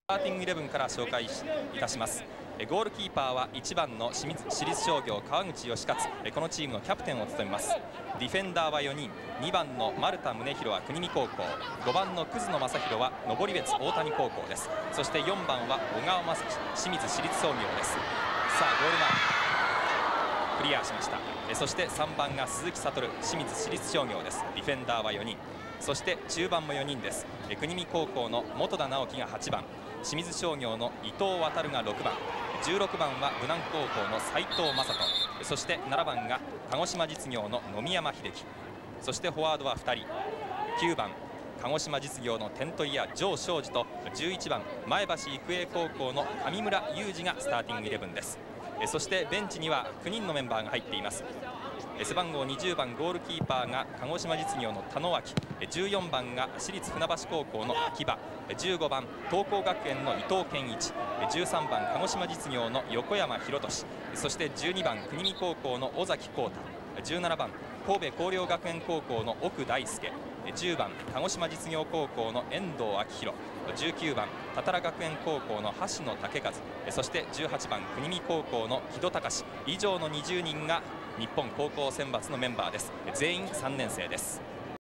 スターティングイレブンから紹介いたします。ゴールキーパーは1番の私立商業川口義勝、このチームのキャプテンを務めます。ディフェンダーは4人、2番の丸田宗弘は国見高校、5番の葛野正弘は登別大谷高校です。そして4番は小川正樹、清水市立商業です。さあゴール前クリアしました。そして3番が鈴木悟、清水市立商業です。ディフェンダーは4人、そして中盤も4人です。国見高校の本田直樹が8番、清水商業の伊藤航が6番、16番は武南高校の斉藤正人、そして7番が鹿児島実業の野見山秀樹、そしてフォワードは2人、9番鹿児島実業のテントイヤ城彰二と11番前橋育英高校の上村雄二がスターティングイレブンです。そしてベンチには9人のメンバーが入っています。背番号20番ゴールキーパーが鹿児島実業の田野脇、14番が私立船橋高校の秋葉、15番東光学園の伊藤健一、13番鹿児島実業の横山博俊、そして12番国見高校の尾崎浩太、17番神戸弘陵学園高校の奥大輔、10番鹿児島実業高校の遠藤昭弘、19番多々良学園高校の橋野武和、そして18番国見高校の木戸隆、以上の20人が日本高校選抜のメンバーです。全員3年生です。